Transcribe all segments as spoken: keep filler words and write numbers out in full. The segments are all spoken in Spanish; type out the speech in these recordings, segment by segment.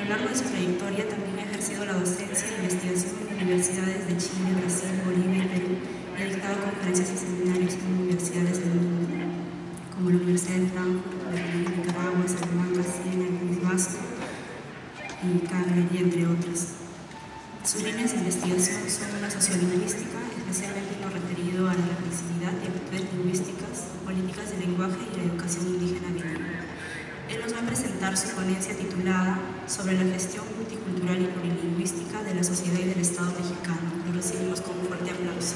lo largo de su trayectoria también ha ejercido la docencia e investigación en universidades de Chile, Brasil, Bolivia y Perú, y ha dictado conferencias y seminarios en universidades del mundo, como la Universidad de Frankfurt, Berlín, Nicaragua, Salamanca, Siena, el País Vasco y Cagliari, entre otras. Sus líneas de investigación son la sociolingüística, especialmente en lo referido a la reflexividad y actitudes lingüísticas, políticas de lenguaje y la educación indígena bilingüe. Él nos va a presentar su ponencia titulada sobre la gestión multicultural y plurilingüística de la sociedad y del Estado mexicano. Lo recibimos con un fuerte aplauso.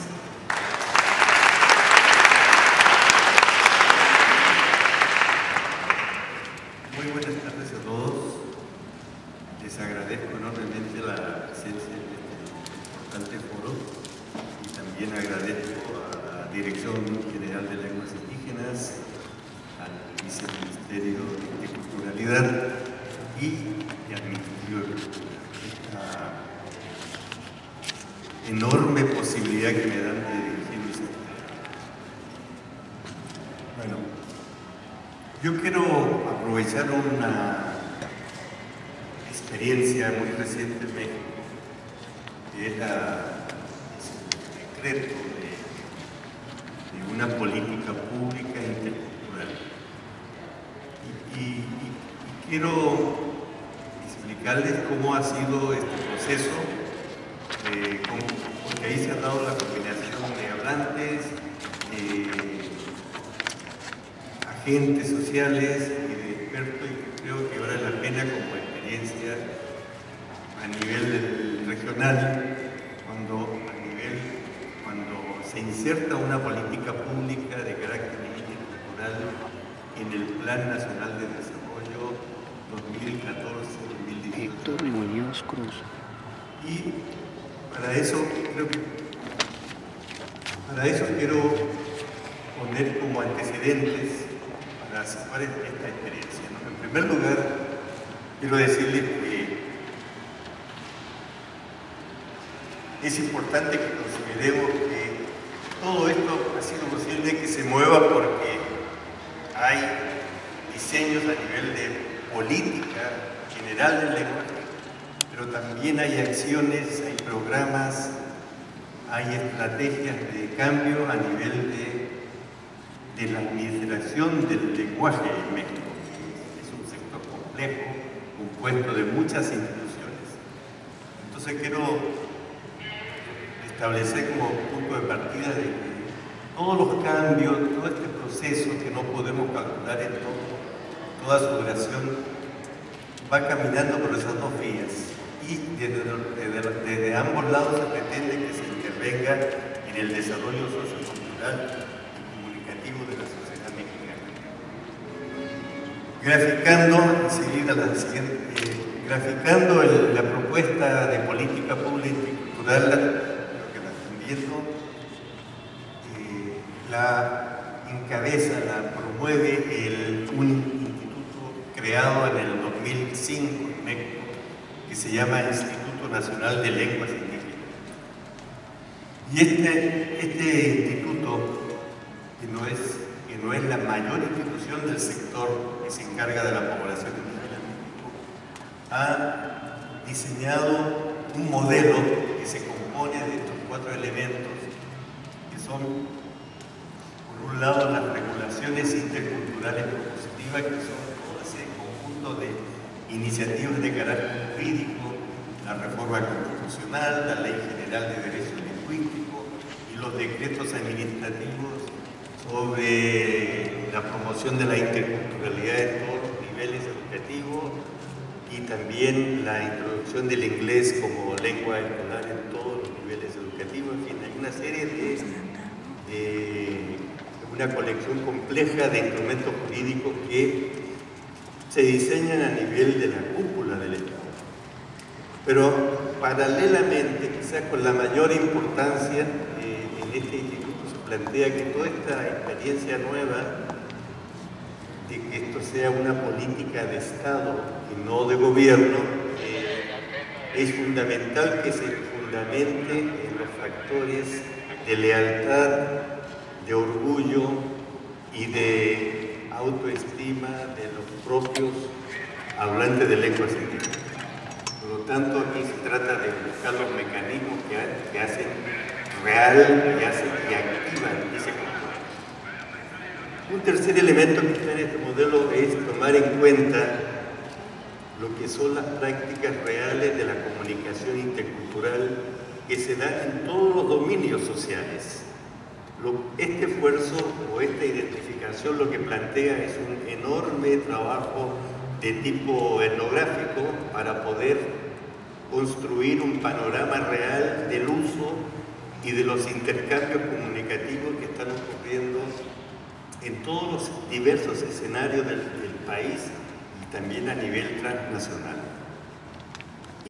Muy buenas tardes a todos. Les agradezco enormemente la presencia en este importante foro y también agradezco a la Dirección General de Lenguas Indígenas, al Viceministerio de Interculturalidad y al Ministerio de Cultura. Esta enorme posibilidad que me dan de dirigirme a este. Bueno, yo quiero aprovechar una experiencia muy reciente en México, que es, la, es el decreto de, de una política pública intercultural. Y, y, y quiero explicarles cómo ha sido este proceso, eh, cómo, porque ahí se ha dado la combinación de hablantes, eh, agentes sociales y de expertos, y creo que vale la pena como experiencia a nivel regional, cuando, a nivel, cuando se inserta una política pública de carácter intercultural en el Plan Nacional de Desarrollo dos mil catorce a dos mil dieciocho. Héctor Muñoz Cruz. Y para eso, creo que, para eso quiero poner como antecedentes para situar esta experiencia, ¿no? En primer lugar, quiero decirles que es importante que consideremos que todo esto ha sido posible que se mueva porque hay diseños a nivel de política general del lenguaje, pero también hay acciones, hay programas, hay estrategias de cambio a nivel de, de la administración del lenguaje en México. Es un sector complejo, compuesto de muchas instituciones. Entonces quiero establecer como punto de partida de que todos los cambios, todo este proceso que no podemos calcular en todo, toda su duración, va caminando por esas dos vías. Y desde, desde, desde ambos lados se pretende que se intervenga en el desarrollo sociocultural y comunicativo de la sociedad mexicana. Graficando, enseguida la siguiente, eh, graficando el, la propuesta de política pública y cultural, lo que la están viendo, eh, la encabeza, la promueve el, un instituto creado en el dos mil cinco en México, que se llama Instituto Nacional de Lenguas Indígenas. Y este, este instituto, que no, es, que no es la mayor institución del sector que se encarga de la población indígena en México, ha diseñado un modelo que se compone de estos cuatro elementos, que son, por un lado, las regulaciones interculturales propositivas, que son todo ese conjunto de iniciativas de carácter jurídico, la reforma constitucional, la Ley General de Derecho Lingüístico y los decretos administrativos sobre la promoción de la interculturalidad en todos los niveles educativos y también la introducción del inglés como lengua escolar en todos los niveles educativos. En fin, hay una serie de, de una colección compleja de instrumentos jurídicos que se diseñan a nivel de la cúpula del Estado. Pero paralelamente, quizás con la mayor importancia, eh, en este instituto se plantea que toda esta experiencia nueva de que esto sea una política de Estado y no de gobierno, eh, es fundamental que se fundamente en los factores de lealtad, de orgullo y de autoestima de los propios hablantes de lenguas indígenas. Por tanto, aquí se trata de buscar los mecanismos que, que hacen real, que hacen y activan ese control. Un tercer elemento que está en este modelo es tomar en cuenta lo que son las prácticas reales de la comunicación intercultural que se dan en todos los dominios sociales. Lo, este esfuerzo o esta identificación lo que plantea es un enorme trabajo de tipo etnográfico para poder construir un panorama real del uso y de los intercambios comunicativos que están ocurriendo en todos los diversos escenarios del, del país y también a nivel transnacional.